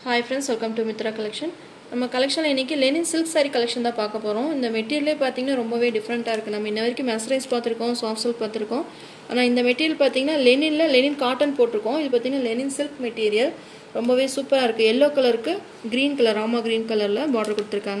Hi friends, welcome to Mitra collection. நம்ம கலெக்ஷன்ல இன்னைக்கு Lenin silk saree collection தான் பார்க்க போறோம். இந்த மெட்டீரியலே பாத்தீங்கன்னா ரொம்பவே டிஃபரண்டா இருக்கு. நம்ம இன்ன வரைக்கும் மெஸ்ரைஸ் பார்த்திருக்கோம், சாஃப்ட் silk பார்த்திருக்கோம். ஆனா இந்த மெட்டீரியல் பாத்தீங்கன்னா லெனின் காட்டன் போட்டுருக்கோம். இது பாத்தீங்கன்னா லெனின் silk மெட்டீரியல். ரொம்பவே சூப்பரா இருக்கு. yellow கலருக்கு green கலர் ராமா green கலர்ல border கொடுத்திருக்காங்க.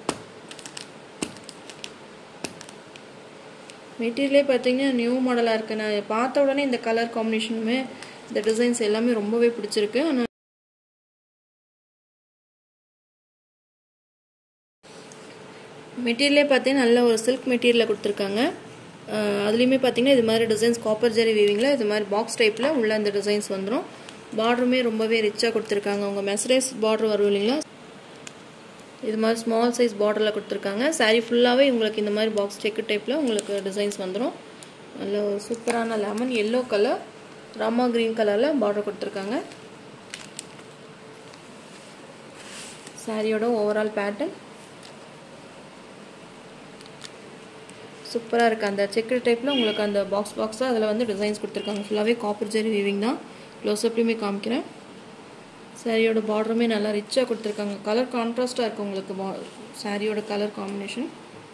மெட்டீரியலே பாத்தீங்கன்னா நியூ மாடலா இருக்கு. நான் பார்த்த உடனே இந்த கலர் காம்பினேஷனுமே இந்த டிசைன்ஸ் எல்லாமே ரொம்பவே பிடிச்சிருக்கு. மெட்டீரியலே பார்த்தீங்கன்னா நல்ல ஒரு சில்க் மெட்டீரியலில் கொடுத்துருக்காங்க. அதுலேயுமே பார்த்தீங்கன்னா இது மாதிரி டிசைன்ஸ் காப்பர் ஜெரி வீவிங்கில் இது மாதிரி பாக்ஸ் டைப்பில் உள்ள அந்த டிசைன்ஸ் வந்துடும். பார்டருமே ரொம்பவே ரிச்சாக கொடுத்துருக்காங்க. உங்கள் மெசரேஸ் பார்டர் வரும் இல்லைங்களா, இது மாதிரி ஸ்மால் சைஸ் பார்டரில் கொடுத்துருக்காங்க. சாரீ ஃபுல்லாகவே உங்களுக்கு இந்த மாதிரி பாக்ஸ் செக்கு டைப்பில் உங்களுக்கு டிசைன்ஸ் வந்துடும். நல்ல ஒரு சூப்பரான லெமன் எல்லோ கலர் ராமா கிரீன் கலரில் பார்டர் கொடுத்துருக்காங்க. சாரியோட ஓவரால் பேட்டர்ன் சூப்பராக இருக்குது. அந்த செக்கு டைப்பில் உங்களுக்கு அந்த பாக்ஸாக அதில் வந்து டிசைன்ஸ் கொடுத்துருக்காங்க. ஃபுல்லாகவே காப்பர் ஜெரி வீவிங் தான். க்ளோஸ்அப்லேயுமே காமிக்கிறேன். சாரியோட பார்டருமே நல்லா ரிச்சாக கொடுத்துருக்காங்க. கலர் கான்ட்ராஸ்ட்டாக இருக்குது உங்களுக்கு சாரியோட கலர் காம்பினேஷன்.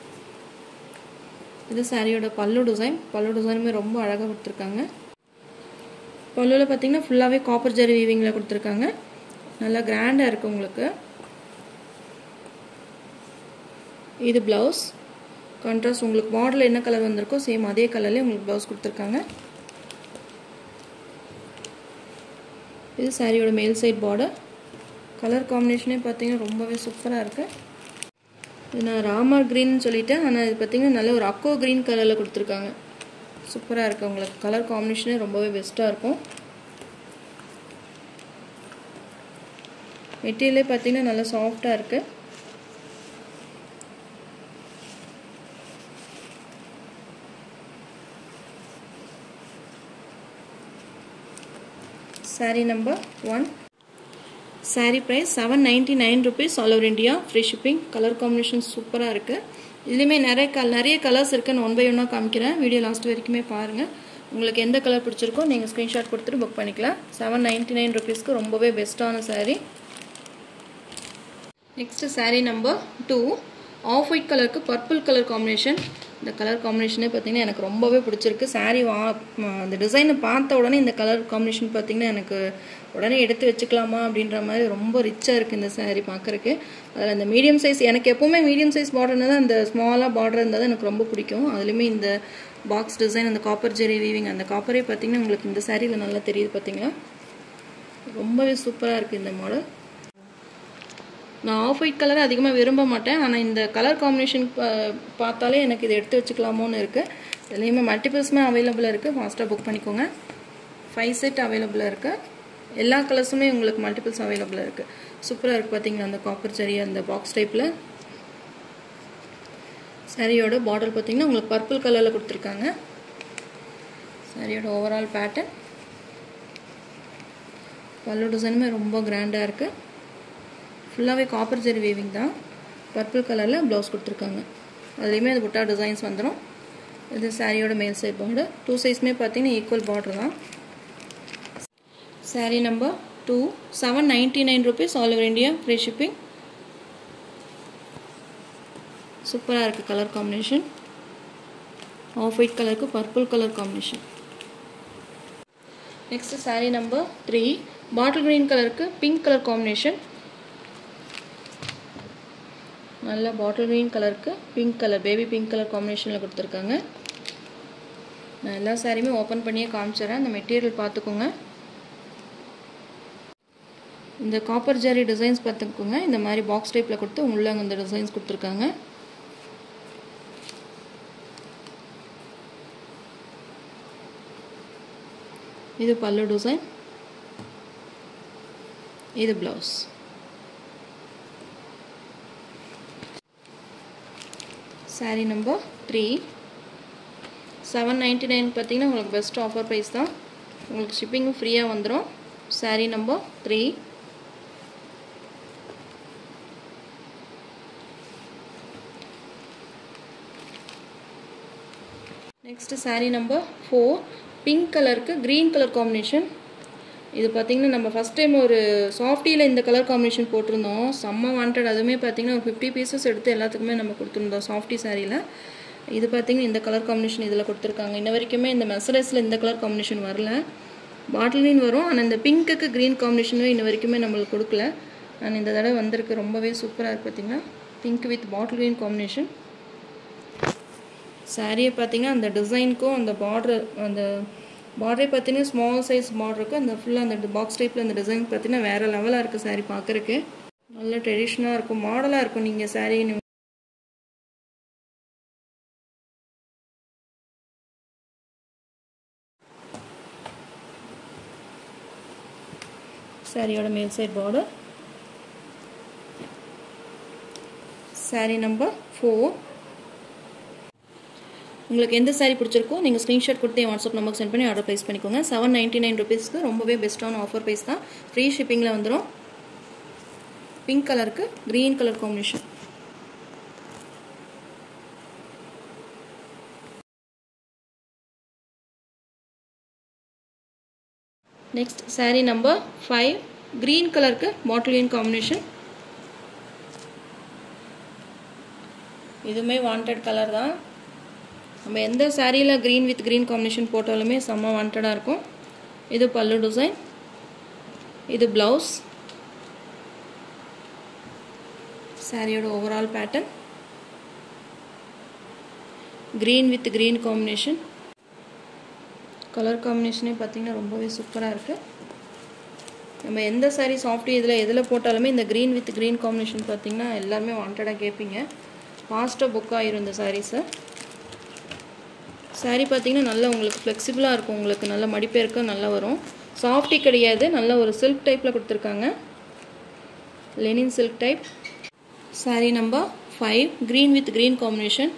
இது சாரியோட பல்லு டிசைனுமே ரொம்ப அழகாக கொடுத்துருக்காங்க. பல்லுவில் பார்த்தீங்கன்னா ஃபுல்லாகவே காப்பர் ஜெரி வீவிங்கில் கொடுத்துருக்காங்க. நல்லா கிராண்டாக இருக்குது உங்களுக்கு. இது ப்ளவுஸ் கான்ட்ராஸ்ட். உங்களுக்கு பார்டரில் என்ன கலர் வந்திருக்கோ சேம் அதே கலர்லேயே உங்களுக்கு ப்ளவுஸ் கொடுத்துருக்காங்க. இது சாரியோட மேல் சைட் பார்டர். கலர் காம்பினேஷனே பார்த்தீங்கன்னா ரொம்பவே சூப்பராக இருக்குது. இது நான் ராமா க்ரீன் சொல்லிட்டேன், ஆனால் இது பார்த்தீங்கன்னா நல்ல ஒரு அக்கோ க்ரீன் கலரில் கொடுத்துருக்காங்க. சூப்பராக இருக்குது. உங்களுக்கு கலர் காம்பினேஷனே ரொம்பவே பெஸ்ட்டாக இருக்கும். மெட்டீரியலே பார்த்தீங்கன்னா நல்லா சாஃப்டாக இருக்குது. Saree number 1. Saree price 799 rupees all over India. Free shipping. Color combination சூப்பராக இருக்குது. இதுலேயுமே நிறைய கலர்ஸ் இருக்குன்னு ஒன் பை ஒன்னாக காமிக்கிறேன். வீடியோ லாஸ்ட் வரைக்குமே பாருங்கள். உங்களுக்கு எந்த கலர் பிடிச்சிருக்கோ நீங்கள் ஸ்க்ரீன்ஷாட் கொடுத்துட்டு புக் பண்ணிக்கலாம். 799 rupeesக்கு ரொம்பவே பெஸ்ட்டான saree. Next saree number 2. Off white கலருக்கு பர்பிள் கலர் காம்பினேஷன். இந்த கலர் காம்பினேஷனே பார்த்தீங்கன்னா எனக்கு ரொம்பவே பிடிச்சிருக்கு. சாரீ அந்த டிசைனை பார்த்த உடனே இந்த கலர் காம்பினேஷன் பார்த்தீங்கன்னா எனக்கு உடனே எடுத்து வச்சுக்கலாமா அப்படின்ற மாதிரி ரொம்ப ரிச்சாக இருக்குது இந்த சாரீ பார்க்குறக்கு. அதில் அந்த மீடியம் சைஸ், எனக்கு எப்போவுமே மீடியம் சைஸ் பார்டர்னா தான் அந்த ஸ்மாலாக பார்டர் இருந்தால் தான் எனக்கு ரொம்ப பிடிக்கும். அதுலேயுமே இந்த பாக்ஸ் டிசைன், அந்த காப்பர் ஜெரி வீவிங், அந்த காப்பரே பார்த்தீங்கன்னா உங்களுக்கு இந்த சாரியில் நல்லா தெரியுது பார்த்தீங்களா. ரொம்பவே சூப்பராக இருக்குது இந்த மாடல். நான் ஆஃப் ஒயிட் கலரை அதிகமாக விரும்ப மாட்டேன், ஆனால் இந்த கலர் காம்பினேஷன் பார்த்தாலே எனக்கு இதை எடுத்து வச்சுக்கலாமோன்னு இருக்குது. இதுலேயுமே மல்டிபிள்ஸுமே அவைலபிளாக இருக்குது. ஃபாஸ்ட்டாக புக் பண்ணிக்கோங்க. 5 செட் அவைலபிளாக இருக்குது. எல்லா கலர்ஸுமே உங்களுக்கு மல்டிபிள்ஸ் அவைலபிளாக இருக்குது. சூப்பராக இருக்குது பார்த்தீங்கன்னா அந்த காப்பர் ஜெரி அந்த பாக்ஸ் டைப்பில். சாரியோட பார்டர் பார்த்தீங்கன்னா உங்களுக்கு பர்பிள் கலரில் கொடுத்துருக்காங்க. சாரியோட ஓவரால் பேட்டர்ன் பல்லு டிசைனுமே ரொம்ப கிராண்டாக இருக்குது. ஃபுல்லாகவே காப்பர் ஜெரி வீவிங் தான். பர்பிள் கலரில் ப்ளவுஸ் கொடுத்துருக்காங்க. அதுலேயுமே அது புட்டா டிசைன்ஸ் வந்துடும். இது சாரியோட மேல் சைட் பார்டர். 2 சைஸுமே பார்த்தீங்கன்னா ஈக்குவல் பார்டர் தான். Sari number 2. 799 rupees all over India. Free shipping. சூப்பராக இருக்குது கலர் காம்பினேஷன். ஆஃப் ஒயிட் கலருக்கு purple colour combination. Next sari number 3. Bottle green கலருக்கு பிங்க் கலர் காம்பினேஷன். நல்ல பாட்டில் க்ரீன் கலருக்கு pink colour, baby pink colour காம்பினேஷனில் கொடுத்துருக்காங்க. நான் எல்லா சாரியுமே ஓப்பன் பண்ணியே காமிச்சிடறேன். இந்த மெட்டீரியல் பார்த்துக்கோங்க. இந்த காப்பர் ஜெரி டிசைன்ஸ் பார்த்துக்கோங்க. இந்த மாதிரி பாக்ஸ் டைப்பில் கொடுத்து உள்ள இந்த டிசைன்ஸ் கொடுத்துருக்காங்க. இது பல்லு டிசைன். இது ப்ளவுஸ். சாரீ நம்பர் 3. 799 பார்த்தீங்கன்னா உங்களுக்கு பெஸ்ட் ஆஃபர் ப்ரைஸ் தான். உங்களுக்கு ஷிப்பிங்கும் ஃப்ரீயாக வந்துடும். Sari number 3. Next sari number 4. Pink கலருக்கு க்ரீன் கலர் காம்பினேஷன். இது பார்த்தீங்கன்னா நம்ம ஃபஸ்ட் டைம் ஒரு சாஃப்டியில் இந்த கலர் காம்பினேஷன் போட்டிருந்தோம். செம்ம வாண்டட். அதுவுமே பார்த்தீங்கன்னா 50 பீசஸ் எடுத்து எல்லாத்துக்குமே நம்ம கொடுத்துருந்தோம் சாஃப்டி சாரியில். இது பார்த்தீங்கன்னா இந்த கலர் காம்பினேஷன் இதில் கொடுத்துருக்காங்க. இன்ன வரைக்குமே இந்த மெசரைஸில் இந்த கலர் காம்பினேஷன் வரல. பாட்டில் க்ரீன் வரும், ஆனால் இந்த பிங்க்குக்கு க்ரீன் காம்பினேஷனும் இன்ன வரைக்குமே நம்மளுக்கு கொடுக்கல. நான் இந்த தடவை வந்திருக்கு. ரொம்பவே சூப்பராக இருக்குது பார்த்தீங்கன்னா. Pink with bottle green combination. சாரியை பார்த்தீங்கன்னா அந்த டிசைனுக்கும் அந்த பார்டரே பார்த்தீங்கன்னா ஸ்மால் சைஸ் பார்டருக்கு அந்த ஃபுல்லாக அந்த பாக்ஸ் டைப்பில் அந்த டிசைன் பார்த்தீங்கன்னா வேறு லெவலாக இருக்குது. சாரீ பார்க்குறக்கு நல்ல ட்ரெடிஷ்னலாக இருக்கும், மாடலாக இருக்கும். நீங்கள் சாரீ சாரியோட மேல் சைட் பார்டர். சாரீ நம்பர் 4. உங்களுக்கு எந்த சாரீ பிடிச்சிருக்கோ நீங்கள் ஸ்க்ரீன்ஷாட் கொடுத்து என் வாட்ஸ்அப் நம்பருக்கு சென்ட் பண்ணி ஆர்டர் ப்ளேஸ் பண்ணிக்கோங்க. 799 ருபீஸ்க்கு ரொம்பவே பெஸ்ட்டான ஆஃபர் ப்ரைஸ் தான். ஃப்ரீ ஷிப்பிங்கில் வந்துடும். பிங்க் கலருக்கு green colour combination. Next sari number 5. Green கலருக்கு பாட்டில் க்ரீன் காம்பினேஷன். இதுவுமே வாண்டட் கலர் தான். நம்ம எந்த சாரியில் க்ரீன் வித் க்ரீன் காம்பினேஷன் போட்டாலுமே செம்ம வாண்டடாக இருக்கும். இது பல்லு டிசைன், இது ப்ளவுஸ். சாரியோட overall pattern green with green combination. Colour காம்பினேஷனே பார்த்தீங்கன்னா ரொம்பவே சூப்பராக இருக்குது. நம்ம எந்த சாரீ சாஃப்டி எதில் போட்டாலுமே இந்த க்ரீன் வித் க்ரீன் காம்பினேஷன் பார்த்தீங்கன்னா எல்லாருமே வாண்டடாக கேட்பீங்க. ஃபாஸ்ட்டாக புக் ஆகிரும் இந்த சாரீஸை. சாரீ பார்த்தீங்கன்னா நல்லா உங்களுக்கு ஃப்ளெக்சிபிளாக இருக்கும். உங்களுக்கு நல்ல மடிப்பேருக்க நல்லா வரும். சாஃப்டி கிடையாது, நல்ல ஒரு சில்க் டைப்பில் கொடுத்துருக்காங்க. Linen silk type. Sari number 5. Green with green combination.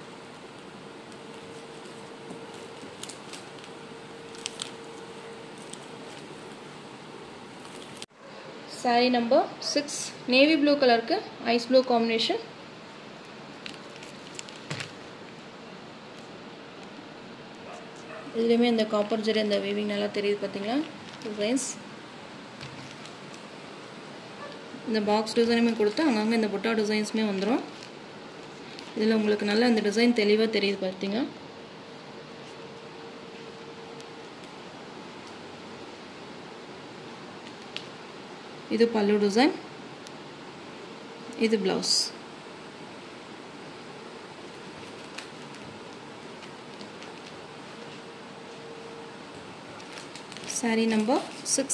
Sari number 6. Navy blue கலருக்கு ஐஸ் ப்ளூ காம்பினேஷன். இதுலேயுமே இந்த காப்பர் ஜெரி அந்த வீவிங் நல்லா தெரியுது பார்த்தீங்களா டிசைன்ஸ். இந்த பாக்ஸ் டிசைனுமே கொடுத்து அங்கங்கே இந்த புட்டா டிசைன்ஸுமே வந்துடும். இதில் உங்களுக்கு நல்லா அந்த டிசைன் தெளிவாக தெரியுது பார்த்தீங்க. இது பல்லு டிசைன், இது ப்ளவுஸ். சாரீ நம்பர் 6.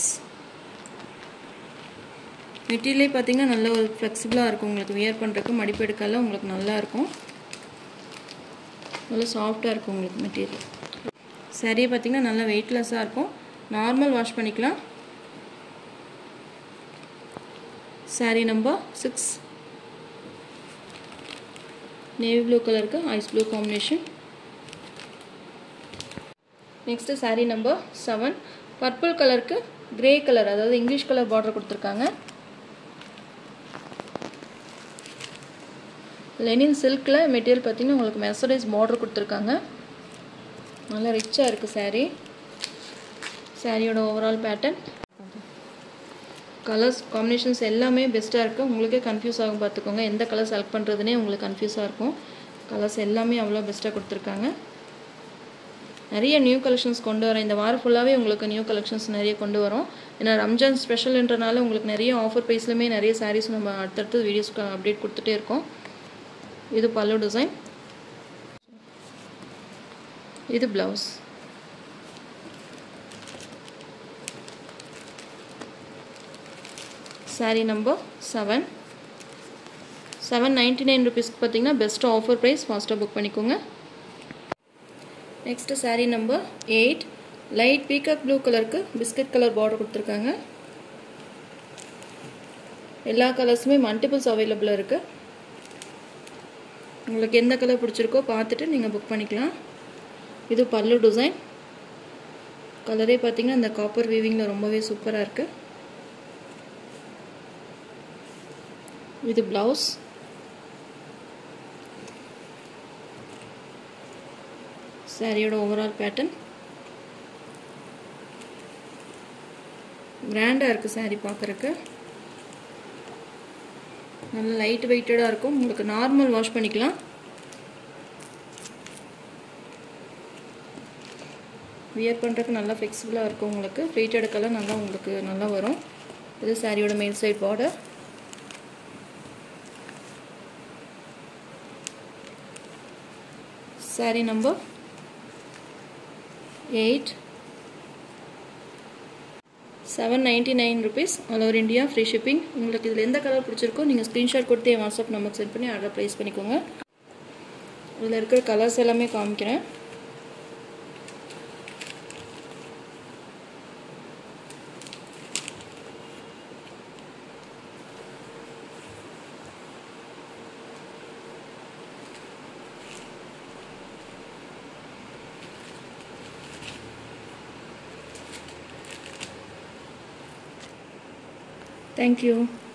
மெட்டீரியலே பார்த்தீங்கன்னா நல்ல ஒரு ஃப்ளெக்சிபிளாக இருக்கும். உங்களுக்கு வியர் பண்ணுறதுக்கு மடிப்பு எடுக்கலாம் உங்களுக்கு நல்லா இருக்கும். நல்லா சாஃப்டாக இருக்கும் உங்களுக்கு மெட்டீரியல். சாரியை பார்த்தீங்கன்னா நல்லா வெயிட்லெஸ்ஸாக இருக்கும். நார்மல் வாஷ் பண்ணிக்கலாம். சாரீ நம்பர் 6. நேவி ப்ளூ கலருக்கு ice blue combination. Next sari number 7. Purple கலருக்கு கிரே கலர், அதாவது இங்கிலீஷ் கலர் பார்டர் கொடுத்துருக்காங்க. லெனின் சில்கில் மெட்டீரியல் பார்த்தீங்கன்னா உங்களுக்கு மெசரைஸ் பார்டர் கொடுத்துருக்காங்க. நல்லா ரிச்சாக இருக்குது சாரீ. சாரியோட ஓவரால் பேட்டர்ன், கலர்ஸ் காம்பினேஷன்ஸ் எல்லாமே பெஸ்ட்டாக இருக்குது. உங்களுக்கே கன்ஃபியூஸ் ஆகும் பார்த்துக்கோங்க. எந்த கலர் செலக்ட் பண்ணுறதுனே உங்களுக்கு கன்ஃபியூஸாக இருக்கும். கலர்ஸ் எல்லாமே அவ்வளோ பெஸ்ட்டாக கொடுத்துருக்காங்க. நிறைய நியூ கலெக்ஷன்ஸ் கொண்டு வரேன். இந்த வாரம் ஃபுல்லாகவே உங்களுக்கு நியூ கலெக்ஷன்ஸ் நிறைய கொண்டு வரோம். ஏன்னா ரம்ஜான் ஸ்பெஷல்ன்றனால உங்களுக்கு நிறைய ஆஃபர் ப்ரைஸ்லையுமே நிறைய சாரீஸ் நம்ம அடுத்தடுத்து வீடியோஸ்க்கு அப்டேட் கொடுத்துட்டே இருக்கோம். இது பல்லு டிசைன், இது ப்ளவுஸ். சாரீ நம்பர் 7. 799 ருபீஸ்க்கு பார்த்தீங்கன்னா பெஸ்ட் ஆஃபர் ப்ரைஸ். ஃபாஸ்ட்டாக புக் பண்ணிக்கோங்க. Next sari number 8. Light peacock blue கலருக்கு பிஸ்கட் கலர் பார்டர் கொடுத்துருக்காங்க. எல்லா கலர்ஸுமே மல்டிபிள்ஸ் அவைலபிளாக இருக்குது. உங்களுக்கு எந்த கலர் பிடிச்சிருக்கோ பார்த்துட்டு நீங்கள் புக் பண்ணிக்கலாம். இது பல்லு டிசைன். கலரே பார்த்தீங்கன்னா இந்த காப்பர் வீவிங்கில் ரொம்பவே சூப்பராக இருக்குது. இது ப்ளவுஸ். சாரியோட ஓவரால் பேட்டர்ன். கிராண்டாக இருக்குது saree பார்க்குறக்கு. நல்ல லைட் வெயிட்டடாக இருக்கும். உங்களுக்கு நார்மல் வாஷ் பண்ணிக்கலாம். வியர் பண்ணுறதுக்கு நல்லா ஃப்ளெக்சிபிளாக இருக்கும். உங்களுக்கு ஃப்ளீட் எடுக்கலாம் நல்லா உங்களுக்கு நல்லா வரும். இது சாரியோட மேல் side border. Sari number 8. 799 rupees. All over India free shipping. உங்களுக்கு இதில் எந்த கலர் பிடிச்சிருக்கோ நீங்கள் ஸ்க்ரீன்ஷாட் கொடுத்து என் வாட்ஸ்அப் நம்பருக்கு சென்ட் பண்ணி ஆர்டர் ப்ளேஸ் பண்ணிக்கோங்க. இதில் இருக்கிற கலர்ஸ் எல்லாமே காமிக்கிறேன். Thank you.